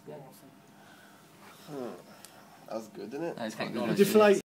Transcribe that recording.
That was good, didn't it? That is quite good. Did you fly?